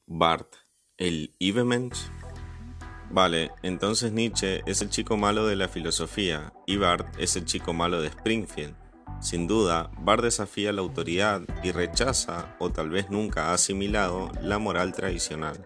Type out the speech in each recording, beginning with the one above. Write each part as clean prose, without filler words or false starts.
Bart, el Übermensch. Vale, entonces Nietzsche es el chico malo de la filosofía y Bart es el chico malo de Springfield. Sin duda, Bart desafía la autoridad y rechaza, o tal vez nunca ha asimilado, la moral tradicional.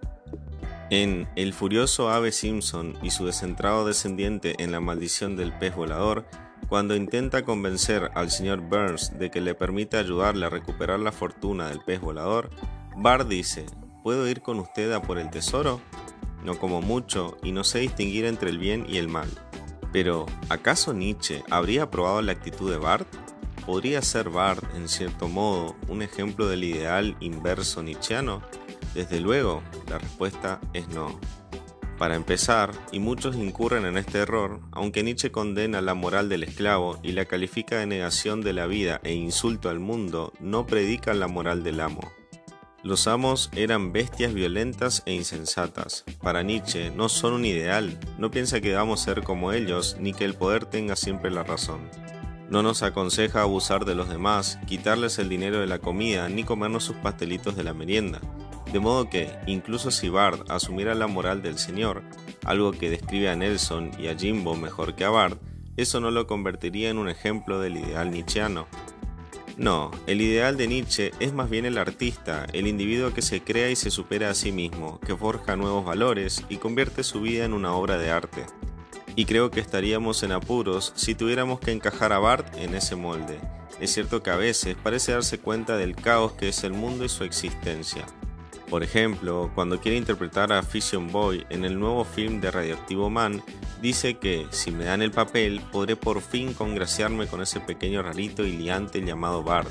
En El furioso ave Simpson y su descentrado descendiente en La maldición del pez volador, cuando intenta convencer al señor Burns de que le permita ayudarle a recuperar la fortuna del pez volador, Bart dice: ¿puedo ir con usted a por el tesoro? No como mucho y no sé distinguir entre el bien y el mal. Pero, ¿acaso Nietzsche habría aprobado la actitud de Bart? ¿Podría ser Bart, en cierto modo, un ejemplo del ideal inverso nietzscheano? Desde luego, la respuesta es no. Para empezar, y muchos incurren en este error, aunque Nietzsche condena la moral del esclavo y la califica de negación de la vida e insulto al mundo, no predica la moral del amo. Los amos eran bestias violentas e insensatas. Para Nietzsche no son un ideal, no piensa que debamos ser como ellos ni que el poder tenga siempre la razón. No nos aconseja abusar de los demás, quitarles el dinero de la comida ni comernos sus pastelitos de la merienda. De modo que, incluso si Bart asumiera la moral del señor, algo que describe a Nelson y a Jimbo mejor que a Bart, eso no lo convertiría en un ejemplo del ideal nietzscheano. No, el ideal de Nietzsche es más bien el artista, el individuo que se crea y se supera a sí mismo, que forja nuevos valores y convierte su vida en una obra de arte. Y creo que estaríamos en apuros si tuviéramos que encajar a Bart en ese molde. Es cierto que a veces parece darse cuenta del caos que es el mundo y su existencia. Por ejemplo, cuando quiere interpretar a Fission Boy en el nuevo film de Radioactivo Man, dice que, si me dan el papel, podré por fin congraciarme con ese pequeño rarito y liante llamado Bart.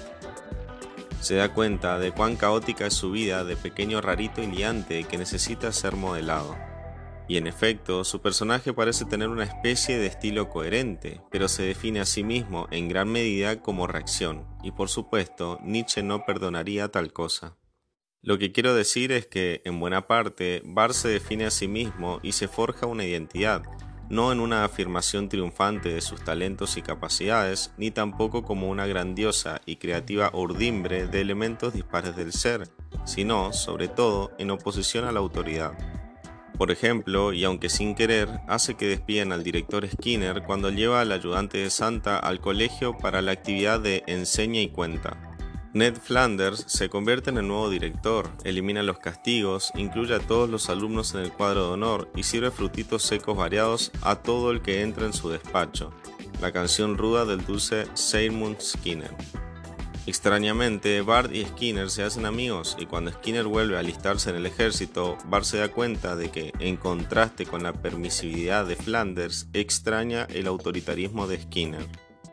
Se da cuenta de cuán caótica es su vida de pequeño rarito y liante que necesita ser modelado. Y en efecto, su personaje parece tener una especie de estilo coherente, pero se define a sí mismo en gran medida como reacción, y por supuesto, Nietzsche no perdonaría tal cosa. Lo que quiero decir es que, en buena parte, Bart se define a sí mismo y se forja una identidad, no en una afirmación triunfante de sus talentos y capacidades, ni tampoco como una grandiosa y creativa urdimbre de elementos dispares del ser, sino, sobre todo, en oposición a la autoridad. Por ejemplo, y aunque sin querer, hace que despidan al director Skinner cuando lleva al ayudante de Santa al colegio para la actividad de enseña y cuenta. Ned Flanders se convierte en el nuevo director, elimina los castigos, incluye a todos los alumnos en el cuadro de honor y sirve frutitos secos variados a todo el que entra en su despacho. La canción ruda del dulce Seymour Skinner. Extrañamente, Bart y Skinner se hacen amigos y cuando Skinner vuelve a alistarse en el ejército, Bart se da cuenta de que, en contraste con la permisividad de Flanders, extraña el autoritarismo de Skinner.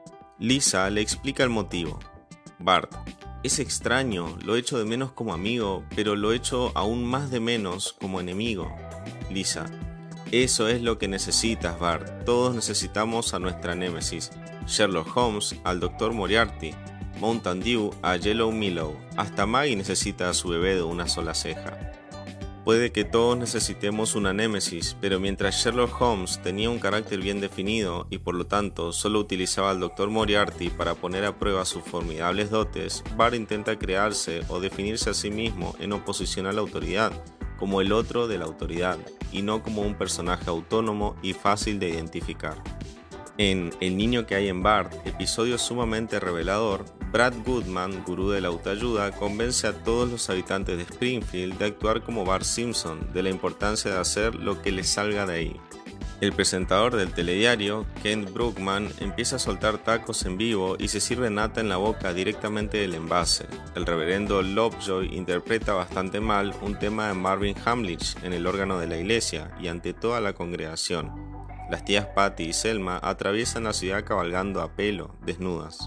Lisa le explica el motivo. Bart: es extraño, lo echo de menos como amigo, pero lo echo aún más de menos como enemigo. Lisa: eso es lo que necesitas, Bart. Todos necesitamos a nuestra némesis. Sherlock Holmes al Dr. Moriarty, Mountain Dew a Yellow Milo, hasta Maggie necesita a su bebé de una sola ceja. Puede que todos necesitemos una némesis, pero mientras Sherlock Holmes tenía un carácter bien definido y por lo tanto solo utilizaba al Dr. Moriarty para poner a prueba sus formidables dotes, Bart intenta crearse o definirse a sí mismo en oposición a la autoridad, como el otro de la autoridad, y no como un personaje autónomo y fácil de identificar. En El niño que hay en Bart, episodio sumamente revelador, Brad Goodman, gurú de la autoayuda, convence a todos los habitantes de Springfield de actuar como Bart Simpson, de la importancia de hacer lo que les salga de ahí. El presentador del telediario, Kent Brookman, empieza a soltar tacos en vivo y se sirve nata en la boca directamente del envase. El reverendo Lovejoy interpreta bastante mal un tema de Marvin Hamlisch en el órgano de la iglesia y ante toda la congregación. Las tías Patty y Selma atraviesan la ciudad cabalgando a pelo, desnudas.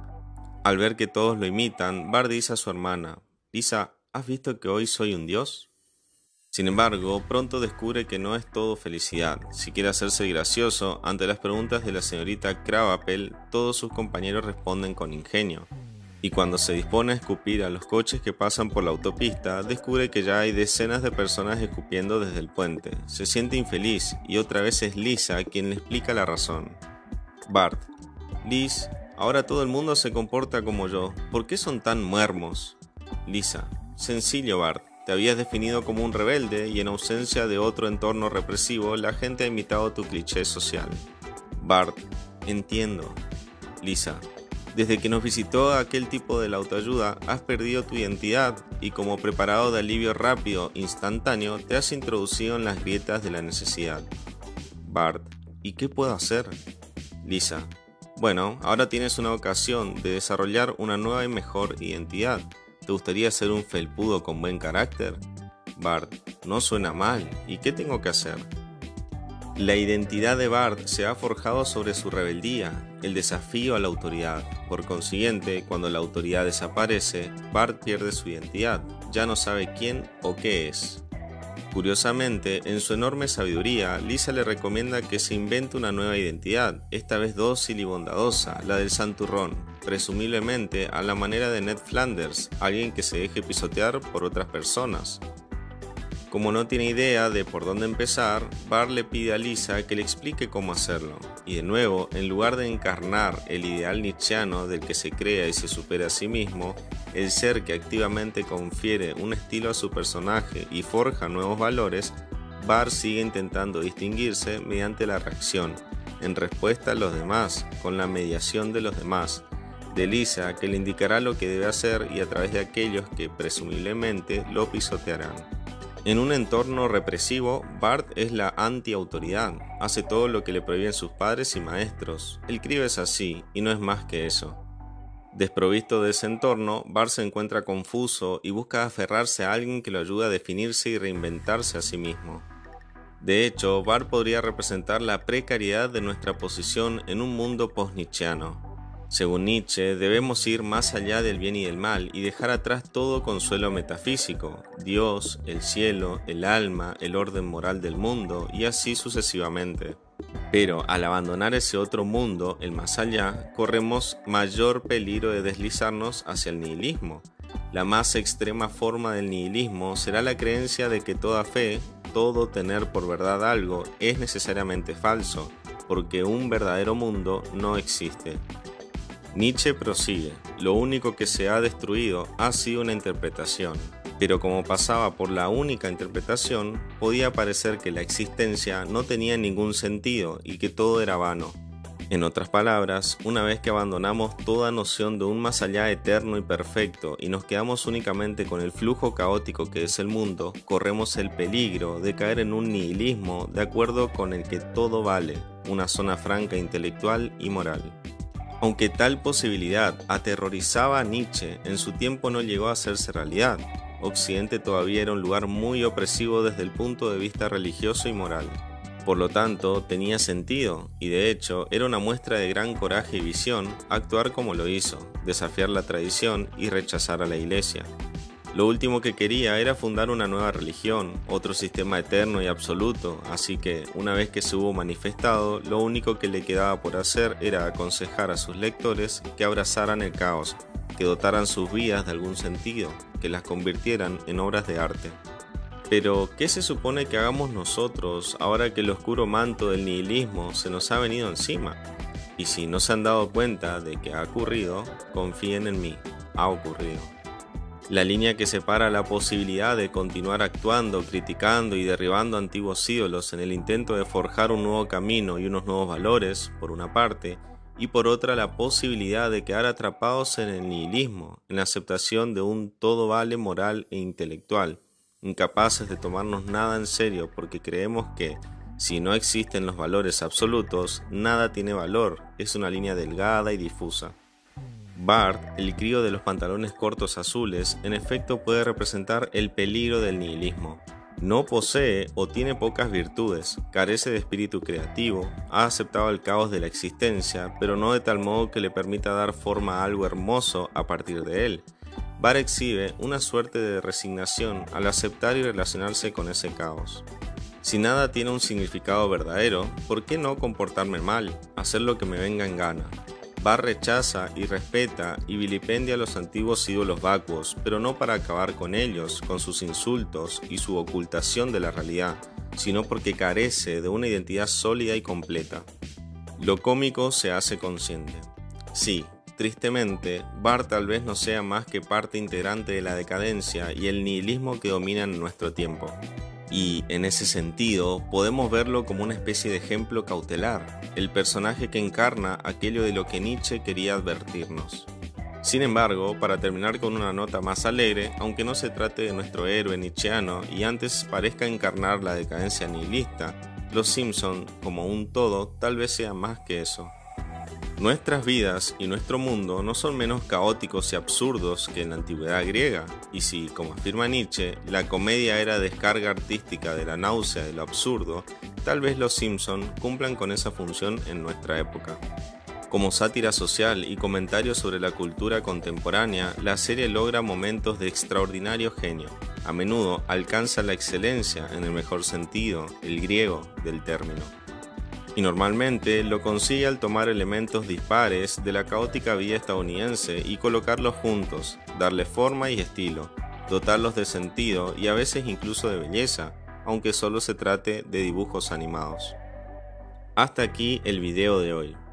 Al ver que todos lo imitan, Bart dice a su hermana: Lisa, ¿has visto que hoy soy un dios? Sin embargo, pronto descubre que no es todo felicidad. Si quiere hacerse gracioso, ante las preguntas de la señorita Krabappel, todos sus compañeros responden con ingenio. Y cuando se dispone a escupir a los coches que pasan por la autopista, descubre que ya hay decenas de personas escupiendo desde el puente. Se siente infeliz y otra vez es Lisa quien le explica la razón. Bart: Liz, ahora todo el mundo se comporta como yo. ¿Por qué son tan muermos? Lisa: sencillo, Bart. Te habías definido como un rebelde y en ausencia de otro entorno represivo, la gente ha imitado tu cliché social. Bart: entiendo. Lisa: desde que nos visitó aquel tipo de la autoayuda, has perdido tu identidad y como preparado de alivio rápido, instantáneo, te has introducido en las grietas de la necesidad. Bart: ¿y qué puedo hacer? Lisa: bueno, ahora tienes una ocasión de desarrollar una nueva y mejor identidad. ¿Te gustaría ser un felpudo con buen carácter? Bart: no suena mal. ¿Y qué tengo que hacer? La identidad de Bart se ha forjado sobre su rebeldía, el desafío a la autoridad. Por consiguiente, cuando la autoridad desaparece, Bart pierde su identidad, ya no sabe quién o qué es. Curiosamente, en su enorme sabiduría, Lisa le recomienda que se invente una nueva identidad, esta vez dócil y bondadosa, la del santurrón, presumiblemente a la manera de Ned Flanders, alguien que se deje pisotear por otras personas. Como no tiene idea de por dónde empezar, Bart le pide a Lisa que le explique cómo hacerlo, y de nuevo, en lugar de encarnar el ideal nietzscheano del que se crea y se supera a sí mismo, el ser que activamente confiere un estilo a su personaje y forja nuevos valores, Bart sigue intentando distinguirse mediante la reacción, en respuesta a los demás, con la mediación de los demás, de Lisa que le indicará lo que debe hacer y a través de aquellos que presumiblemente lo pisotearán. En un entorno represivo, Bart es la anti-autoridad, hace todo lo que le prohíben sus padres y maestros. El crío es así, y no es más que eso. Desprovisto de ese entorno, Bart se encuentra confuso y busca aferrarse a alguien que lo ayude a definirse y reinventarse a sí mismo. De hecho, Bart podría representar la precariedad de nuestra posición en un mundo post-nietzscheano. Según Nietzsche, debemos ir más allá del bien y del mal y dejar atrás todo consuelo metafísico, Dios, el cielo, el alma, el orden moral del mundo y así sucesivamente. Pero al abandonar ese otro mundo, el más allá, corremos mayor peligro de deslizarnos hacia el nihilismo. La más extrema forma del nihilismo será la creencia de que toda fe, todo tener por verdad algo, es necesariamente falso, porque un verdadero mundo no existe. Nietzsche prosigue: lo único que se ha destruido ha sido una interpretación, pero como pasaba por la única interpretación, podía parecer que la existencia no tenía ningún sentido y que todo era vano. En otras palabras, una vez que abandonamos toda noción de un más allá eterno y perfecto y nos quedamos únicamente con el flujo caótico que es el mundo, corremos el peligro de caer en un nihilismo de acuerdo con el que todo vale, una zona franca intelectual y moral. Aunque tal posibilidad aterrorizaba a Nietzsche, en su tiempo no llegó a hacerse realidad. Occidente todavía era un lugar muy opresivo desde el punto de vista religioso y moral. Por lo tanto, tenía sentido, y de hecho era una muestra de gran coraje y visión actuar como lo hizo, desafiar la tradición y rechazar a la Iglesia. Lo último que quería era fundar una nueva religión, otro sistema eterno y absoluto, así que, una vez que se hubo manifestado, lo único que le quedaba por hacer era aconsejar a sus lectores que abrazaran el caos, que dotaran sus vidas de algún sentido, que las convirtieran en obras de arte. Pero, ¿qué se supone que hagamos nosotros ahora que el oscuro manto del nihilismo se nos ha venido encima? Y si no se han dado cuenta de que ha ocurrido, confíen en mí, ha ocurrido. La línea que separa la posibilidad de continuar actuando, criticando y derribando antiguos ídolos en el intento de forjar un nuevo camino y unos nuevos valores, por una parte, y por otra la posibilidad de quedar atrapados en el nihilismo, en la aceptación de un todo vale moral e intelectual, incapaces de tomarnos nada en serio porque creemos que, si no existen los valores absolutos, nada tiene valor, es una línea delgada y difusa. Bart, el crío de los pantalones cortos azules, en efecto puede representar el peligro del nihilismo. No posee o tiene pocas virtudes, carece de espíritu creativo, ha aceptado el caos de la existencia, pero no de tal modo que le permita dar forma a algo hermoso a partir de él. Bart exhibe una suerte de resignación al aceptar y relacionarse con ese caos. Si nada tiene un significado verdadero, ¿por qué no comportarme mal, hacer lo que me venga en gana? Bart rechaza y respeta y vilipendia a los antiguos ídolos vacuos, pero no para acabar con ellos, con sus insultos y su ocultación de la realidad, sino porque carece de una identidad sólida y completa. Lo cómico se hace consciente. Sí, tristemente, Bart tal vez no sea más que parte integrante de la decadencia y el nihilismo que dominan en nuestro tiempo. Y, en ese sentido, podemos verlo como una especie de ejemplo cautelar, el personaje que encarna aquello de lo que Nietzsche quería advertirnos. Sin embargo, para terminar con una nota más alegre, aunque no se trate de nuestro héroe nietzscheano y antes parezca encarnar la decadencia nihilista, Los Simpson, como un todo, tal vez sea más que eso. Nuestras vidas y nuestro mundo no son menos caóticos y absurdos que en la antigüedad griega, y si, como afirma Nietzsche, la comedia era descarga artística de la náusea de lo absurdo, tal vez Los Simpson cumplan con esa función en nuestra época. Como sátira social y comentario sobre la cultura contemporánea, la serie logra momentos de extraordinario genio. A menudo alcanza la excelencia en el mejor sentido, el griego, del término. Y normalmente lo consigue al tomar elementos dispares de la caótica vida estadounidense y colocarlos juntos, darle forma y estilo, dotarlos de sentido y a veces incluso de belleza, aunque solo se trate de dibujos animados. Hasta aquí el video de hoy.